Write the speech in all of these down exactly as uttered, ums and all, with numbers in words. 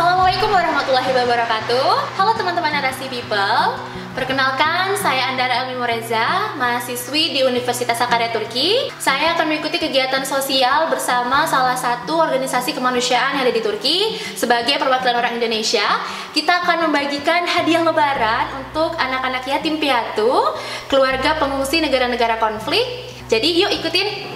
Assalamualaikum warahmatullahi wabarakatuh. Halo teman-teman Narasi People. Perkenalkan, saya Andara Elmi Moreza, mahasiswi di Universitas Sakarya Turki. Saya akan mengikuti kegiatan sosial bersama salah satu organisasi kemanusiaan yang ada di Turki sebagai perwakilan orang Indonesia. Kita akan membagikan hadiah lebaran untuk anak-anak yatim piatu, keluarga pengungsi negara-negara konflik. Jadi yuk ikutin.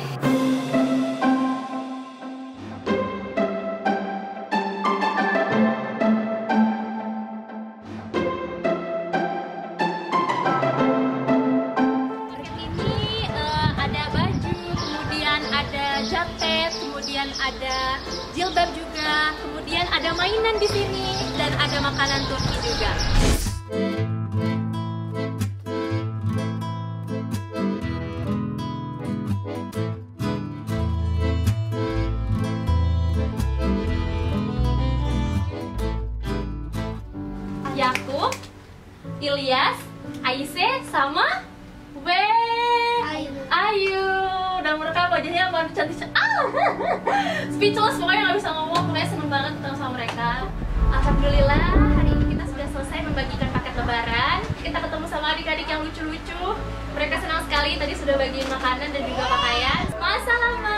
Jaket, kemudian ada jilbab juga, kemudian ada mainan di sini dan ada makanan Turki juga. Yakub, Ilyas, Aisyah, sama We Ayu. Ayu. Dan mereka wajahnya apa cantik, ah, speechless, pokoknya nggak bisa ngomong. Pokoknya seneng banget ketemu sama mereka. Alhamdulillah hari ini kita sudah selesai membagikan paket lebaran. Kita ketemu sama adik-adik yang lucu-lucu. Mereka senang sekali, tadi sudah bagiin makanan dan juga pakaian. Masalah.